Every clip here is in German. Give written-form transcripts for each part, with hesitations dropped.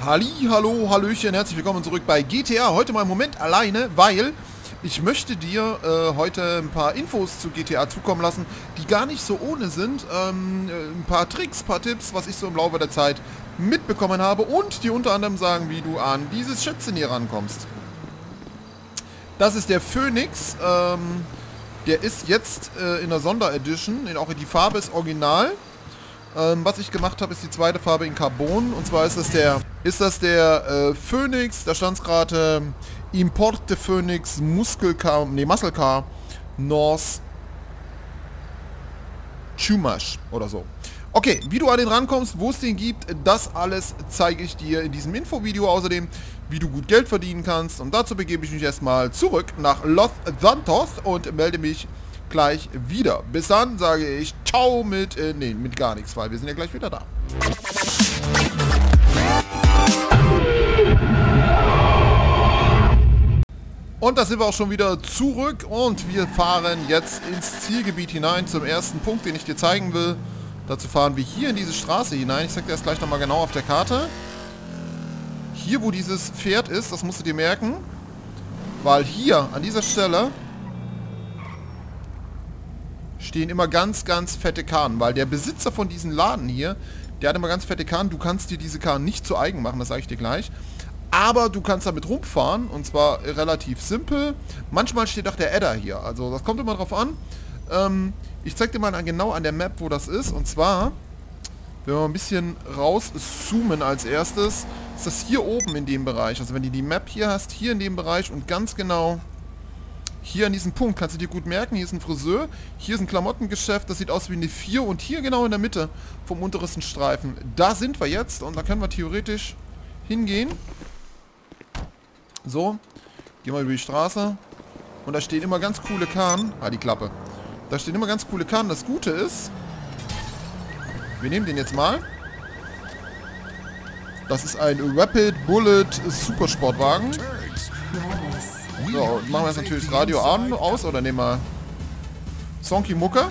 Halli, hallo, hallöchen, herzlich willkommen zurück bei GTA. Heute mal im Moment alleine, weil ich möchte dir heute ein paar Infos zu GTA zukommen lassen, die gar nicht so ohne sind. Ein paar Tricks, ein paar Tipps, was ich so im Laufe der Zeit mitbekommen habe und dir unter anderem sagen, wie du an dieses Schätzchen hier rankommst. Das ist der Phoenix, der ist jetzt in der Sonderedition, auch die Farbe ist original. Was ich gemacht habe, ist die zweite Farbe in Carbon. Und zwar ist das der Phoenix, da stand es gerade Importe Phoenix Muscle Car North Chumash oder so. Okay, wie du an den rankommst, wo es den gibt, das alles zeige ich dir in diesem Infovideo. Außerdem, wie du gut Geld verdienen kannst. Und dazu begebe ich mich erstmal zurück nach Los Santos und melde mich gleich wieder. Bis dann sage ich ciao mit gar nichts, weil wir sind ja gleich wieder da. Und da sind wir auch schon wieder zurück und wir fahren jetzt ins Zielgebiet hinein zum ersten Punkt, den ich dir zeigen will. Dazu fahren wir hier in diese Straße hinein. Ich zeige dir das gleich nochmal genau auf der Karte. Hier, wo dieses Pferd ist, das musst du dir merken, weil hier an dieser Stelle stehen immer ganz, ganz fette Karren, weil der Besitzer von diesem Laden hier, der hat immer ganz fette Karren. Du kannst dir diese Karren nicht zu eigen machen, das sage ich dir gleich. Aber du kannst damit rumfahren und zwar relativ simpel. Manchmal steht auch der Adder hier, also das kommt immer drauf an. Ich zeige dir mal genau an der Map, wo das ist. Und zwar, wenn wir ein bisschen rauszoomen als erstes, ist das hier oben in dem Bereich. Also wenn du die Map hier hast, hier in dem Bereich und ganz genau hier an diesem Punkt, kannst du dir gut merken, hier ist ein Friseur, hier ist ein Klamottengeschäft, das sieht aus wie eine 4 und hier genau in der Mitte vom untersten Streifen, da sind wir jetzt und da können wir theoretisch hingehen. So, gehen wir über die Straße und da stehen immer ganz coole Karren, die Klappe, da stehen immer ganz coole Karren. Das Gute ist, wir nehmen den jetzt mal, das ist ein Rapid Bullet Supersportwagen. So, machen wir jetzt natürlich das Radio aus oder nehmen wir Sonky Mucke.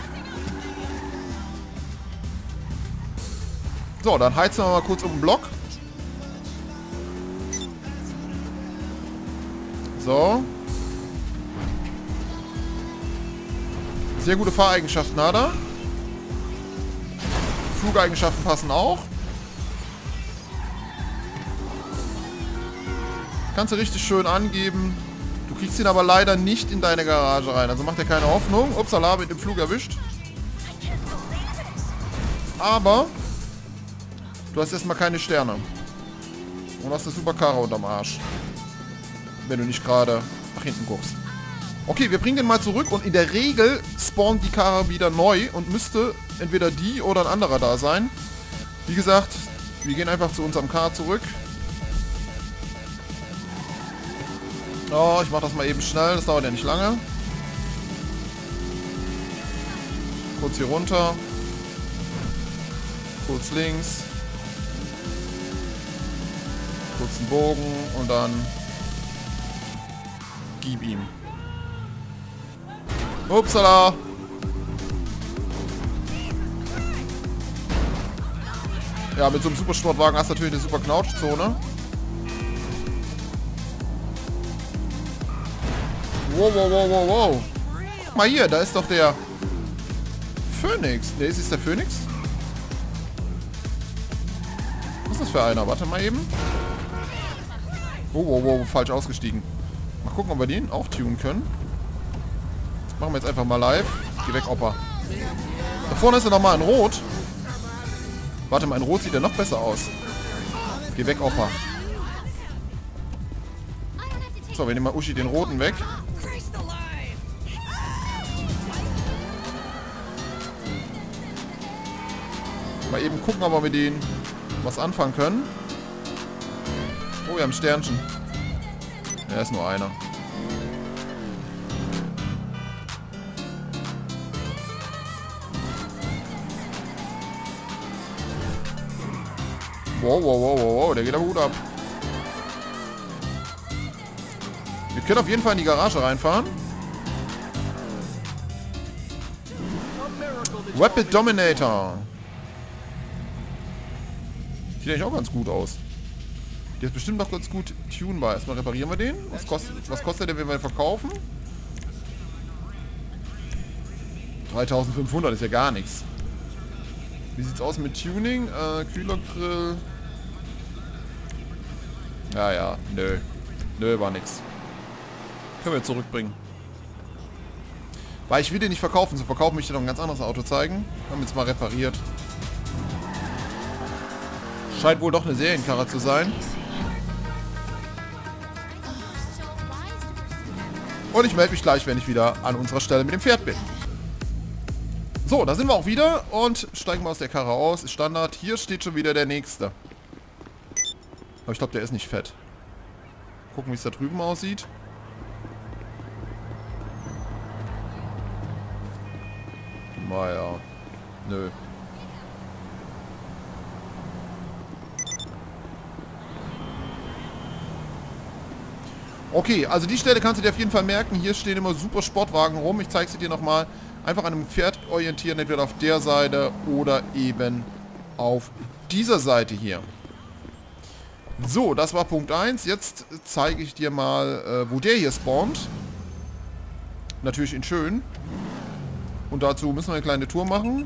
So, dann heizen wir mal kurz um den Block. So. Sehr gute Fahreigenschaften hat er. Flugeigenschaften passen auch. Kannst du richtig schön angeben. Du kriegst ihn aber leider nicht in deine Garage rein. Also macht dir keine Hoffnung. Upsala, mit dem Flug erwischt. Aber du hast erstmal keine Sterne. Und hast eine super Karre unterm Arsch. Wenn du nicht gerade nach hinten guckst. Okay, wir bringen den mal zurück und in der Regel spawnt die Karre wieder neu und müsste entweder die oder ein anderer da sein. Wie gesagt, wir gehen einfach zu unserem Car zurück. Oh, ich mach das mal eben schnell, das dauert ja nicht lange. Kurz hier runter. Kurz links. Kurzen Bogen und dann gib ihm. Upsala! Ja, mit so einem Supersportwagen hast du natürlich eine super Knautschzone. Wow, wow, wow, wow, wow. Guck mal hier, da ist doch der Phoenix. Ne, ist es der Phoenix? Was ist das für einer? Warte mal eben. Oh, wow, wow, falsch ausgestiegen. Mal gucken, ob wir den auch tunen können. Das machen wir jetzt einfach mal live. Geh weg, Opa. Da vorne ist er nochmal in Rot. Warte mal, in Rot sieht er noch besser aus. Geh weg, Opa. So, wir nehmen mal Uschi den Roten weg. Mal eben gucken, ob wir mit denen was anfangen können. Oh, wir haben Sternchen. Ja, ist nur einer. Wow, wow, wow, wow, wow, der geht aber gut ab. Wir können auf jeden Fall in die Garage reinfahren. Rapid Dominator. Sieht eigentlich auch ganz gut aus. Der ist bestimmt noch ganz gut tunbar. Erstmal reparieren wir den. Was kostet der, wenn wir ihn verkaufen? 3500 ist ja gar nichts. Wie sieht's aus mit Tuning? Kühlergrill. Ja, nö. Nö, war nix. Können wir zurückbringen. Weil ich will den nicht verkaufen. Zu verkaufen möchte ich dir noch ein ganz anderes Auto zeigen. Haben wir jetzt mal repariert. Scheint wohl doch eine Serienkarre zu sein. Und ich melde mich gleich, wenn ich wieder an unserer Stelle mit dem Pferd bin. So, da sind wir auch wieder und steigen mal aus der Karre aus. Ist Standard. Hier steht schon wieder der nächste. Aber ich glaube, der ist nicht fett. Gucken, wie es da drüben aussieht. Naja. Nö. Okay, also die Stelle kannst du dir auf jeden Fall merken. Hier stehen immer super Sportwagen rum. Ich zeige sie dir nochmal. Einfach an einem Pferd orientieren, entweder auf der Seite oder eben auf dieser Seite hier. So, das war Punkt 1. Jetzt zeige ich dir mal, wo der hier spawnt. Natürlich in schön. Und dazu müssen wir eine kleine Tour machen.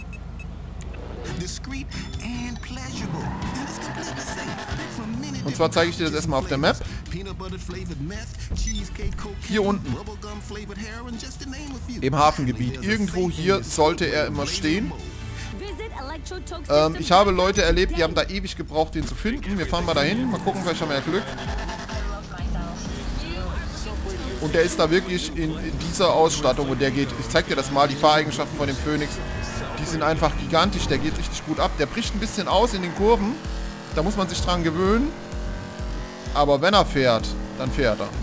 Und zwar zeige ich dir das erstmal auf der Map. Hier unten. Im Hafengebiet. Irgendwo hier sollte er immer stehen. Ich habe Leute erlebt, die haben da ewig gebraucht, den zu finden. Wir fahren mal dahin. Mal gucken, vielleicht haben wir ja Glück. Und der ist da wirklich in dieser Ausstattung. Und der geht, ich zeig dir das mal, die Fahreigenschaften von dem Phoenix. Die sind einfach gigantisch. Der geht richtig gut ab. Der bricht ein bisschen aus in den Kurven. Da muss man sich dran gewöhnen. Aber wenn er fährt, dann fährt er.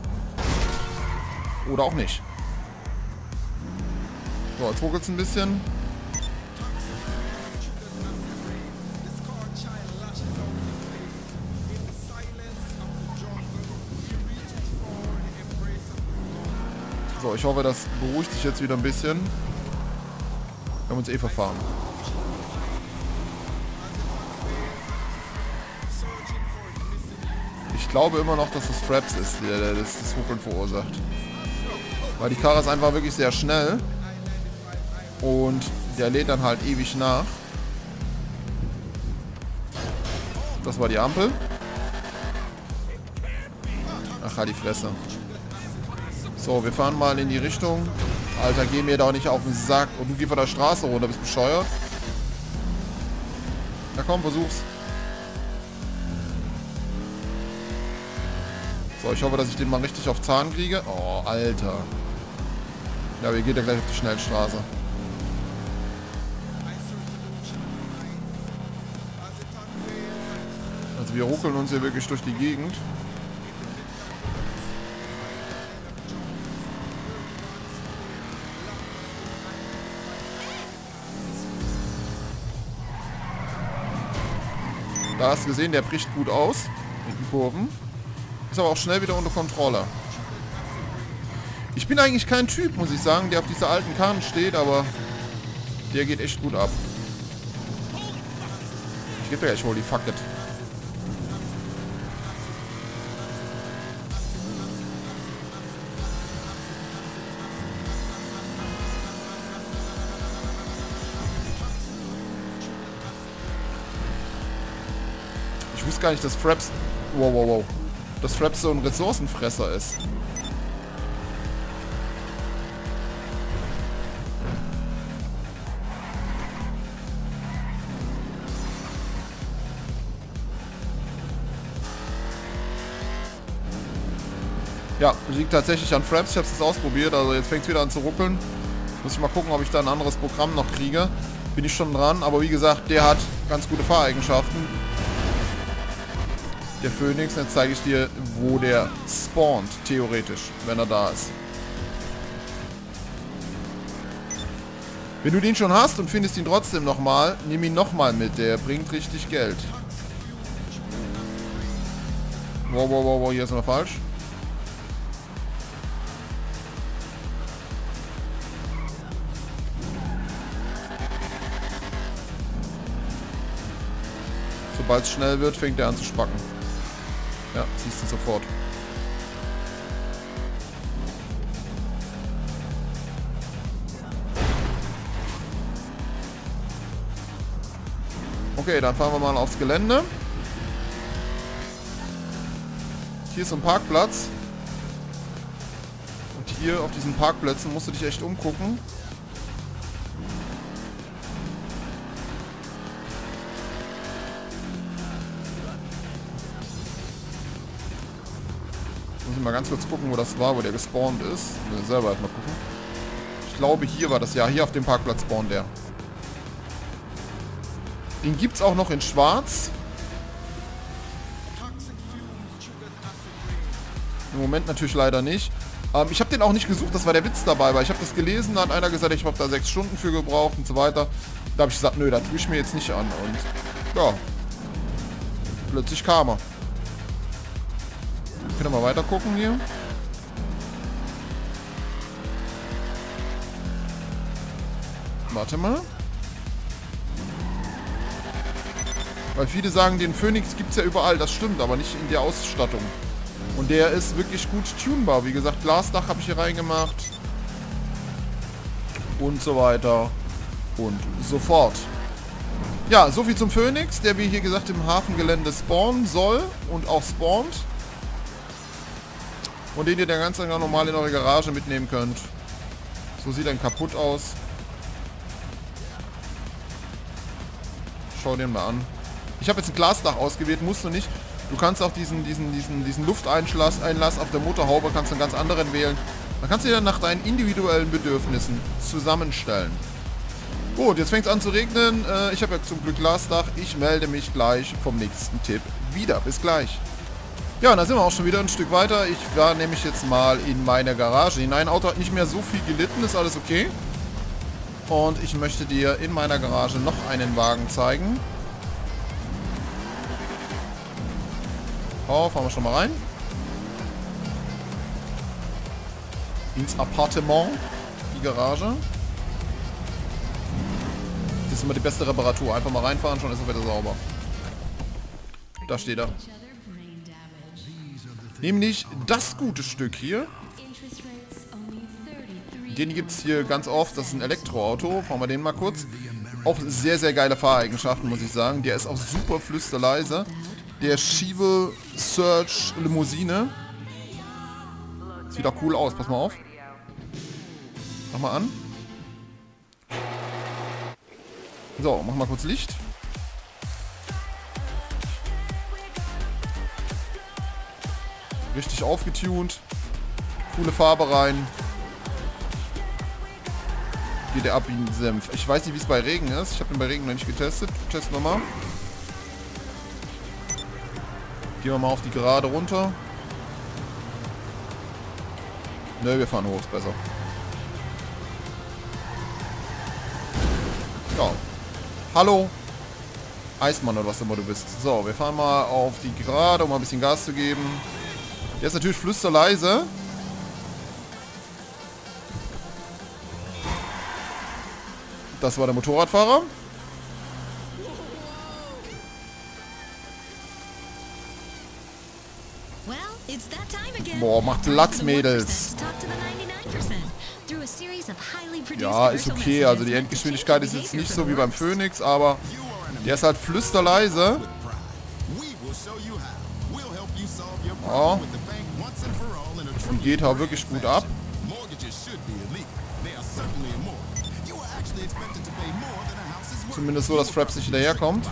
Oder auch nicht. So, jetzt ruckelt es ein bisschen. So, ich hoffe, das beruhigt sich jetzt wieder ein bisschen. Wir haben uns eh verfahren. Ich glaube immer noch, dass es Fraps ist, der das Ruckeln verursacht. Weil die Karre ist einfach wirklich sehr schnell. Und der lädt dann halt ewig nach. Das war die Ampel. Ach, halt die Fresse. So, wir fahren mal in die Richtung. Alter, geh mir doch nicht auf den Sack. Und du geh von der Straße runter, bist bescheuert. Na komm, versuch's. So, ich hoffe, dass ich den mal richtig auf Zahn kriege. Oh, Alter. Ja, wir gehen ja gleich auf die Schnellstraße. Also wir ruckeln uns hier wirklich durch die Gegend. Da hast du gesehen, der bricht gut aus in den Kurven. Ist aber auch schnell wieder unter Kontrolle. Ich bin eigentlich kein Typ, muss ich sagen, der auf diese alten Karren steht, aber der geht echt gut ab. Ich gebe dir gleich wohl die Fuck it. Ich wusste gar nicht, dass Fraps... Wow. Dass Fraps so ein Ressourcenfresser ist. Ja, liegt tatsächlich an Fraps. Ich habe es ausprobiert, also jetzt fängt es wieder an zu ruckeln. Muss ich mal gucken, ob ich da ein anderes Programm noch kriege. Bin ich schon dran, aber wie gesagt, der hat ganz gute Fahreigenschaften. Der Phoenix, jetzt zeige ich dir, wo der spawnt, theoretisch, wenn er da ist. Wenn du den schon hast und findest ihn trotzdem nochmal, nimm ihn nochmal mit, der bringt richtig Geld. Wow, hier ist noch falsch. Sobald es schnell wird, fängt er an zu spacken. Ja, siehst du sofort. Okay, dann fahren wir mal aufs Gelände. Hier ist so ein Parkplatz. Und hier auf diesen Parkplätzen musst du dich echt umgucken. Muss ich mal ganz kurz gucken, wo das war, wo der gespawnt ist. Ich will selber halt mal gucken. Ich glaube, hier war das. Ja, hier auf dem Parkplatz spawnt der. Den gibt es auch noch in schwarz. Im Moment natürlich leider nicht. Ich habe den auch nicht gesucht, das war der Witz dabei, weil ich habe das gelesen, da hat einer gesagt, ich habe da 6 Stunden für gebraucht und so weiter. Da habe ich gesagt, nö, da tue ich mir jetzt nicht an. Und ja, plötzlich kam er. Können wir mal weiter gucken hier. Warte mal. Weil viele sagen, den Phoenix gibt es ja überall. Das stimmt, aber nicht in der Ausstattung. Und der ist wirklich gut tunbar. Wie gesagt, Glasdach habe ich hier reingemacht. Und so weiter. Und so fort. Ja, soviel zum Phoenix, der wie hier gesagt im Hafengelände spawnen soll. Und auch spawnt. Und den ihr dann ganz normal in eure Garage mitnehmen könnt. So sieht er kaputt aus. Schau den mal an. Ich habe jetzt ein Glasdach ausgewählt, musst du nicht. Du kannst auch diesen Lufteinlass auf der Motorhaube kannst du einen ganz anderen wählen. Dann kannst du dir dann nach deinen individuellen Bedürfnissen zusammenstellen. Gut, jetzt fängt es an zu regnen. Ich habe ja zum Glück Glasdach. Ich melde mich gleich vom nächsten Tipp wieder. Bis gleich. Ja, und da sind wir auch schon wieder ein Stück weiter. Ich war nämlich jetzt mal in meine Garage hinein. Auto hat nicht mehr so viel gelitten, ist alles okay. Und ich möchte dir in meiner Garage noch einen Wagen zeigen. Oh, fahren wir schon mal rein. Ins Appartement. Die Garage. Das ist immer die beste Reparatur. Einfach mal reinfahren, schon ist er wieder sauber. Da steht er. Nämlich das gute Stück hier. Den gibt es hier ganz oft. Das ist ein Elektroauto. Fahren wir den mal kurz. Auch sehr, sehr geile Fahreigenschaften, muss ich sagen. Der ist auch super flüsterleise. Der Chevrolet Surge Limousine. Sieht auch cool aus. Pass mal auf. Mach mal an. So, mach mal kurz Licht. Richtig aufgetunt. Coole Farbe rein. Geht der ab wie ein Senf. Ich weiß nicht, wie es bei Regen ist. Ich habe den bei Regen noch nicht getestet. Testen wir mal. Gehen wir mal auf die Gerade runter. Ne, wir fahren hoch, ist besser. Ja. Hallo. Eismann oder was immer du bist. So, wir fahren mal auf die Gerade, um mal ein bisschen Gas zu geben. Der ist natürlich flüsterleise. Das war der Motorradfahrer. Boah, macht Lachs, Mädels. Ja, ist okay. Also die Endgeschwindigkeit ist jetzt nicht so wie beim Phoenix, aber der ist halt flüsterleise. Ja. Und geht halt wirklich gut ab. Zumindest so, dass Fraps nicht hinterherkommt.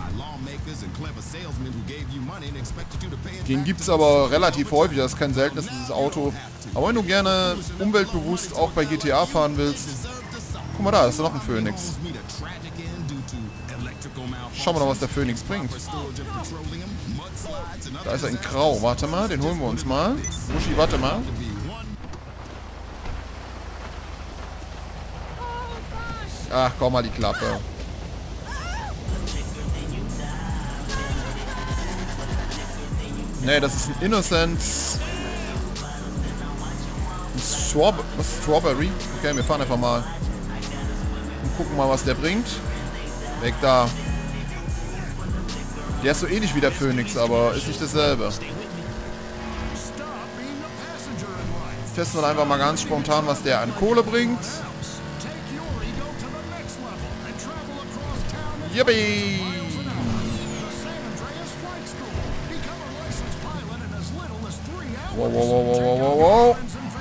Den gibt es aber relativ häufig, das ist kein seltenes, dieses Auto. Aber wenn du gerne umweltbewusst auch bei GTA fahren willst, guck mal da, ist noch ein Phoenix. Schauen wir noch, was der Phoenix bringt. Da ist er in Grau, warte mal, den holen wir uns mal. Uschi, warte mal. Ach, komm mal die Klappe. Ne, das ist ein Innocent. Was ist Strawberry? Okay, wir fahren einfach mal. Und gucken mal, was der bringt. Weg da. Der ist so ähnlich wie der Phoenix, aber ist nicht dasselbe. testen wir einfach mal ganz spontan, was der an Kohle bringt. Yippie! Wow, wow, wow, wow, wow, wow.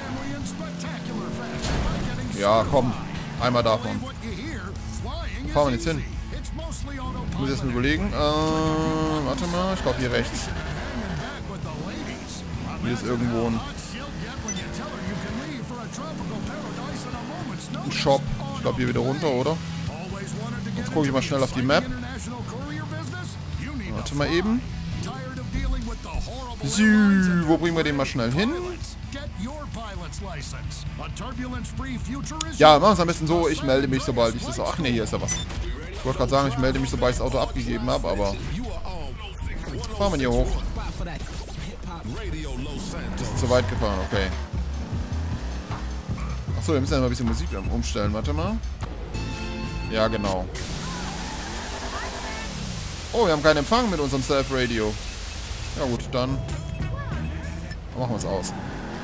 Ja, komm. Einmal davon. Wo fahren wir jetzt hin? Ich muss jetzt mal überlegen. Warte mal. Ich glaube hier rechts. Hier ist irgendwo ein Shop. Ich glaube hier wieder runter, oder? Jetzt gucke ich mal schnell auf die Map. Warte mal eben. Wo bringen wir den mal schnell hin? Ja, machen wir es am besten so. Ich melde mich, sobald ich das... Ach ne, hier ist ja was. Ich wollte gerade sagen, ich melde mich, sobald ich das Auto abgegeben habe, aber... Fahren wir hier hoch. Das ist zu weit gefahren, okay. Achso, wir müssen ja mal ein bisschen Musik umstellen. Warte mal. Ja, genau. Oh, wir haben keinen Empfang mit unserem Self-Radio. Ja gut, dann machen wir es aus.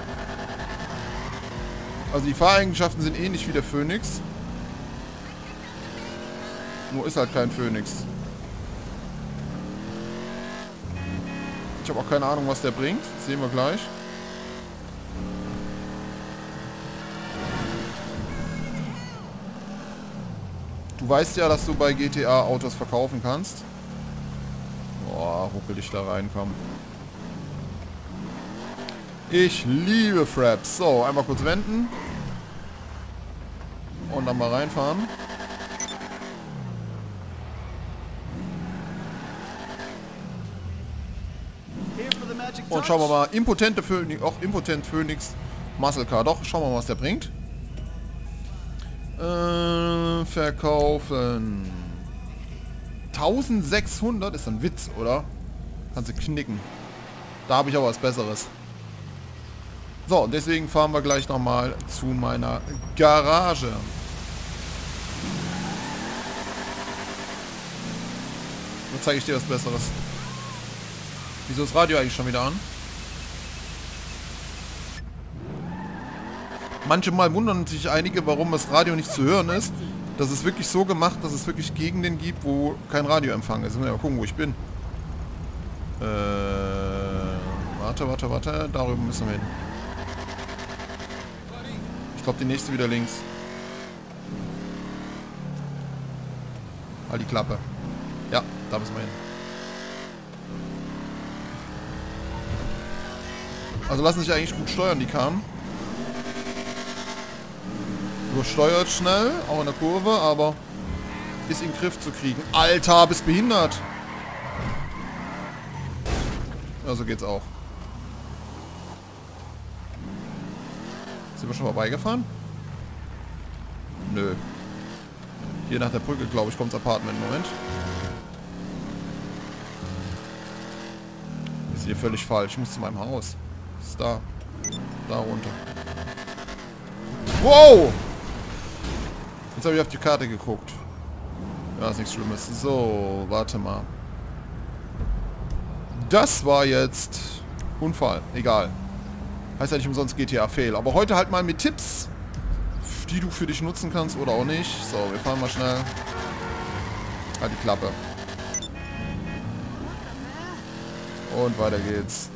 Also die Fahreigenschaften sind ähnlich wie der Phoenix. Nur ist halt kein Phoenix. Ich habe auch keine Ahnung, was der bringt. Das sehen wir gleich. Du weißt ja, dass du bei GTA Autos verkaufen kannst. Boah, ruckel dich da rein, komm. Ich liebe Fraps. So, einmal kurz wenden. Und dann mal reinfahren. Und schauen wir mal. Impotente Phoenix. Auch impotent Phoenix Muscle Car. Doch, schauen wir mal, was der bringt. Verkaufen. 1600 ist ein Witz, oder? Kannst du knicken. Da habe ich aber was Besseres. So, und deswegen fahren wir gleich nochmal zu meiner Garage. Jetzt zeige ich dir was Besseres. Wieso ist das Radio eigentlich schon wieder an? Manchmal wundern sich einige, warum das Radio nicht zu hören ist. Das ist wirklich so gemacht, dass es wirklich Gegenden gibt, wo kein Radioempfang ist. Mal gucken, wo ich bin. Warte. Darüber müssen wir hin. Ich glaube, die nächste wieder links. Halt die Klappe. Ja, da müssen wir hin. Also lassen sich eigentlich gut steuern, die Karren. Übersteuert schnell, auch in der Kurve, aber ist in den Griff zu kriegen. Alter, bist behindert! Ja, so geht's auch. Sind wir schon vorbeigefahren? Nö. Hier nach der Brücke, glaube ich, kommt's Apartment. Moment. Ist hier völlig falsch. Ich muss zu meinem Haus. Ist da. Da runter. Wow! Jetzt habe ich auf die Karte geguckt. Ja, ist nichts Schlimmes. So, warte mal. Das war jetzt Unfall. Egal. Heißt ja nicht umsonst GTA Fail. Aber heute halt mal mit Tipps, die du für dich nutzen kannst oder auch nicht. So, wir fahren mal schnell. Halt die Klappe. Und weiter geht's.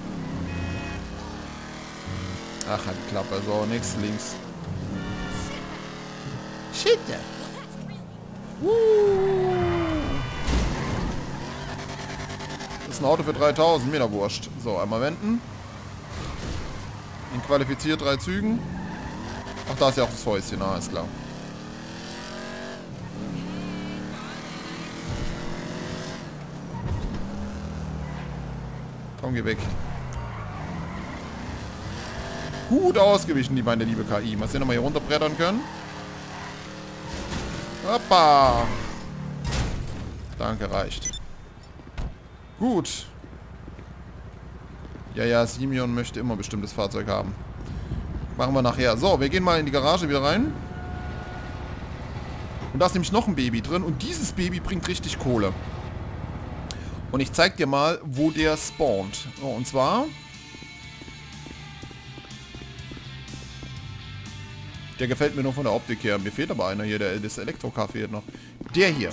Ach, halt die Klappe. So, nächstes links. Shit. Das ist ein Auto für 3000, mir da wurscht. So, einmal wenden. In qualifiziert 3 Zügen. Ach, da ist ja auch das Häuschen, ah, ist klar. Komm, geh weg. Gut ausgewichen, meine liebe KI. Mal sehen, ob wir hier runterbrettern können. Hoppa. Danke, reicht. Gut. Ja, Simeon möchte immer ein bestimmtes Fahrzeug haben. Machen wir nachher. So, wir gehen mal in die Garage wieder rein. Und da ist nämlich noch ein Baby drin. Und dieses Baby bringt richtig Kohle. Und ich zeig dir mal, wo der spawnt. So, und zwar... Der gefällt mir nur von der Optik her. Mir fehlt aber einer hier, das Elektrocar fehlt noch. Der hier.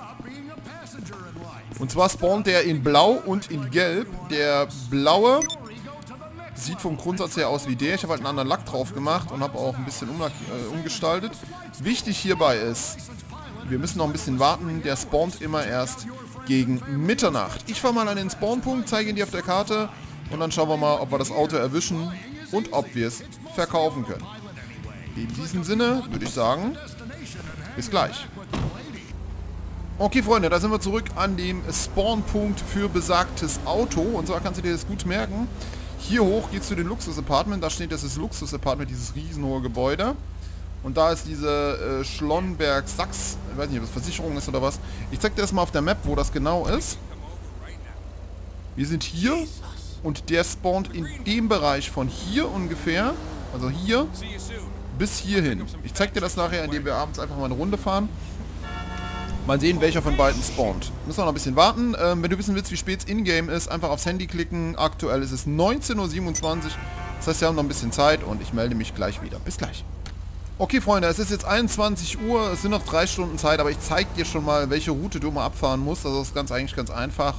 Und zwar spawnt der in Blau und in Gelb. Der Blaue sieht vom Grundsatz her aus wie der. Ich habe halt einen anderen Lack drauf gemacht und habe auch ein bisschen umgestaltet. Wichtig hierbei ist, wir müssen noch ein bisschen warten. Der spawnt immer erst gegen Mitternacht. Ich fahre mal an den Spawnpunkt, zeige ihn dir auf der Karte und dann schauen wir mal, ob wir das Auto erwischen und ob wir es verkaufen können. In diesem Sinne würde ich sagen, bis gleich. Okay, Freunde, da sind wir zurück an dem Spawnpunkt für besagtes Auto. Und zwar kannst du dir das gut merken. Hier hoch geht's zu den Luxus-Apartment. Da steht, das ist Luxus-Apartment, dieses riesenhohe Gebäude. Und da ist diese Schlonberg-Sachs, ich weiß nicht, ob das Versicherung ist oder was. Ich zeig dir das mal auf der Map, wo das genau ist. Wir sind hier und der spawnt in dem Bereich von hier ungefähr, also hier, bis hierhin. Ich zeig dir das nachher, indem wir abends einfach mal eine Runde fahren. Mal sehen, welcher von beiden spawnt. Müssen wir noch ein bisschen warten. Wenn du wissen willst, wie spät es in-game ist, einfach aufs Handy klicken. Aktuell ist es 19:27 Uhr. Das heißt, wir haben noch ein bisschen Zeit und ich melde mich gleich wieder. Bis gleich. Okay, Freunde, es ist jetzt 21 Uhr. Es sind noch 3 Stunden Zeit, aber ich zeige dir schon mal, welche Route du mal abfahren musst. Also das ist eigentlich ganz einfach.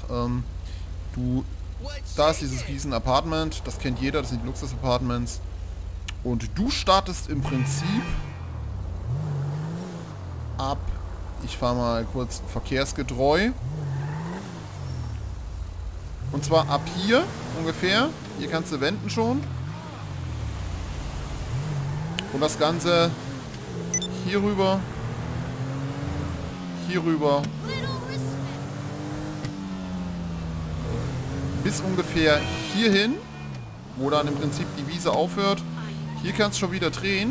Da ist dieses riesen Apartment. Das kennt jeder, das sind die Luxus-Apartments. Und du startest im Prinzip ab... Ich fahre mal kurz verkehrsgetreu. Und zwar ab hier ungefähr. Hier kannst du wenden schon. Und das Ganze hier rüber. Hier rüber. Bis ungefähr hierhin. Wo dann im Prinzip die Wiese aufhört. Hier kannst du schon wieder drehen.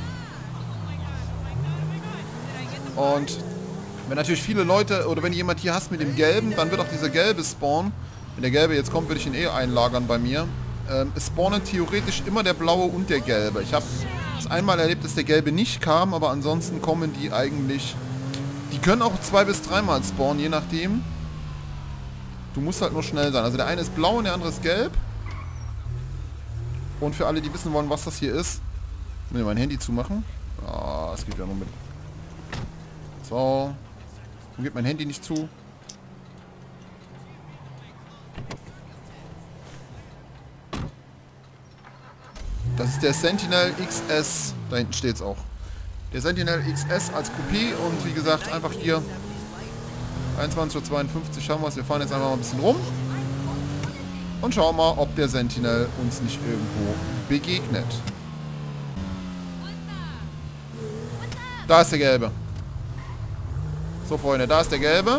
Und wenn natürlich viele Leute, oder wenn jemand hier hast mit dem Gelben, dann wird auch dieser Gelbe spawnen. Wenn der Gelbe jetzt kommt, würde ich ihn eh einlagern bei mir. Es spawnen theoretisch immer der Blaue und der Gelbe. Ich habe es einmal erlebt, dass der Gelbe nicht kam, aber ansonsten kommen die eigentlich... Die können auch 2- bis 3-mal spawnen, je nachdem. Du musst halt nur schnell sein. Also der eine ist blau und der andere ist gelb. Und für alle, die wissen wollen, was das hier ist, muss ich mein Handy zumachen. Ah, es geht ja nur mit... So. Warum geht mein Handy nicht zu? Das ist der Sentinel XS. Da hinten steht es auch. Der Sentinel XS als Coupé und wie gesagt, einfach hier 21:52 Uhr haben wir es. Wir fahren jetzt einfach mal ein bisschen rum. Und schauen mal, ob der Sentinel uns nicht irgendwo begegnet. Da ist der Gelbe. So, Freunde, da ist der Gelbe.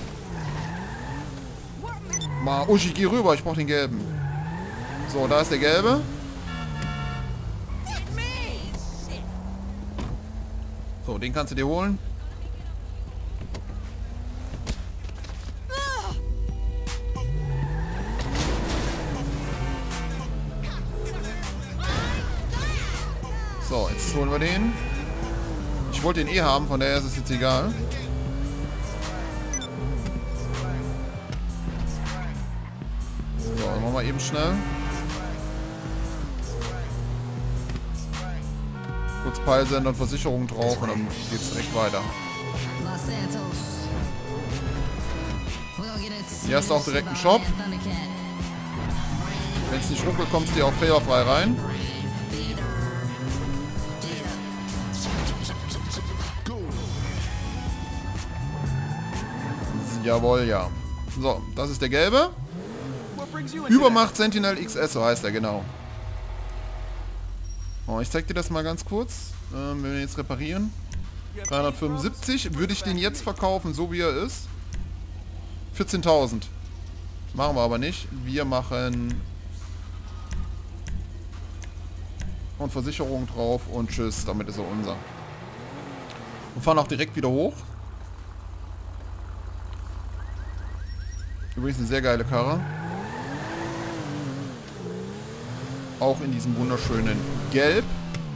Mal, Uschi, geh rüber, ich brauche den Gelben. So, da ist der Gelbe. So, den kannst du dir holen. So, jetzt holen wir den. Ich wollte den eh haben, von daher ist es jetzt egal. So, machen wir eben schnell. Kurz Peilsender und Versicherung drauf und dann geht's direkt weiter. Hier hast du auch direkt einen Shop. Wenn es nicht ruckelt, kommst du hier auch fehlerfrei rein. Jawohl, ja. So, das ist der Gelbe. Übermacht Sentinel XS, so heißt er, genau. Oh, ich zeig dir das mal ganz kurz. Wenn wir jetzt reparieren. 375. Würde ich den jetzt verkaufen, so wie er ist? 14.000. Machen wir aber nicht. Wir machen... Und Versicherung drauf und tschüss. Damit ist er unser. Wir fahren auch direkt wieder hoch. Übrigens eine sehr geile Karre. Auch in diesem wunderschönen Gelb.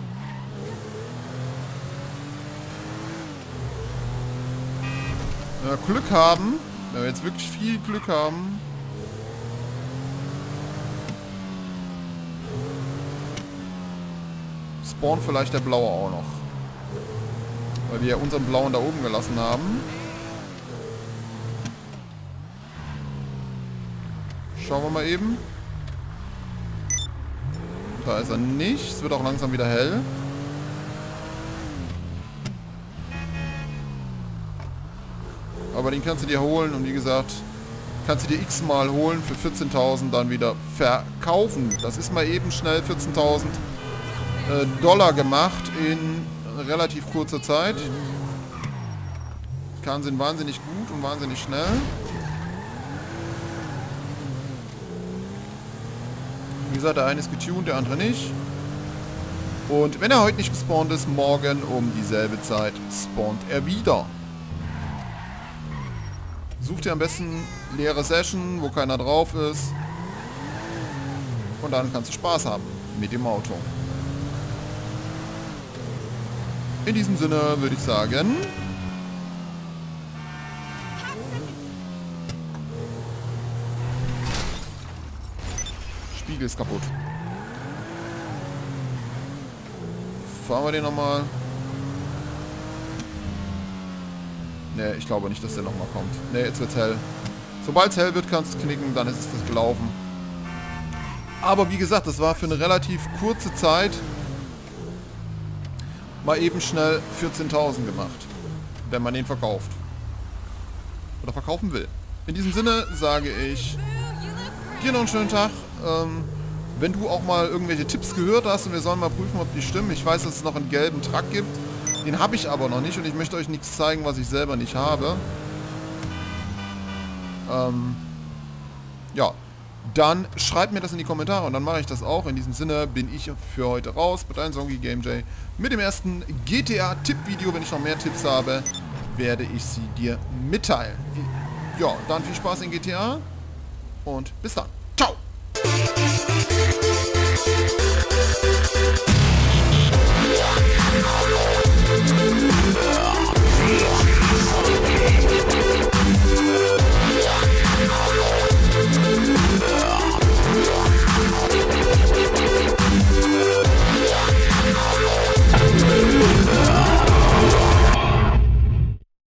Wenn wir Glück haben, wenn wir jetzt wirklich viel Glück haben, spawnt vielleicht der blaue auch noch. Weil wir ja unseren blauen da oben gelassen haben. Schauen wir mal eben. Da ist er nicht. Es wird auch langsam wieder hell. Aber den kannst du dir holen und wie gesagt, kannst du dir x-mal holen für 14.000 dann wieder verkaufen. Das ist mal eben schnell 14.000 Dollar gemacht in relativ kurzer Zeit. Karren sind wahnsinnig gut und wahnsinnig schnell. Wie gesagt, der eine ist getuned, der andere nicht. Und wenn er heute nicht gespawnt ist, morgen um dieselbe Zeit spawnt er wieder. Such dir am besten leere Session, wo keiner drauf ist. Und dann kannst du Spaß haben mit dem Auto. In diesem Sinne würde ich sagen... Spiegel ist kaputt. Fahren wir den nochmal. Ne, ich glaube nicht, dass der nochmal kommt. Ne, jetzt wird's hell. Sobald es hell wird, kannst du knicken, dann ist es das gelaufen. Aber wie gesagt, das war für eine relativ kurze Zeit mal eben schnell 14.000 gemacht. Wenn man den verkauft. Oder verkaufen will. In diesem Sinne sage ich dir noch einen schönen Tag. Wenn du auch mal irgendwelche Tipps gehört hast und wir sollen mal prüfen, ob die stimmen. Ich weiß, dass es noch einen gelben Truck gibt. Den habe ich aber noch nicht und ich möchte euch nichts zeigen, was ich selber nicht habe. Ja, dann schreibt mir das in die Kommentare und dann mache ich das auch. In diesem Sinne bin ich für heute raus mit einem Songi Game J mit dem ersten GTA-Tipp-Video. Wenn ich noch mehr Tipps habe, werde ich sie dir mitteilen. Ja, dann viel Spaß in GTA und bis dann. Ciao!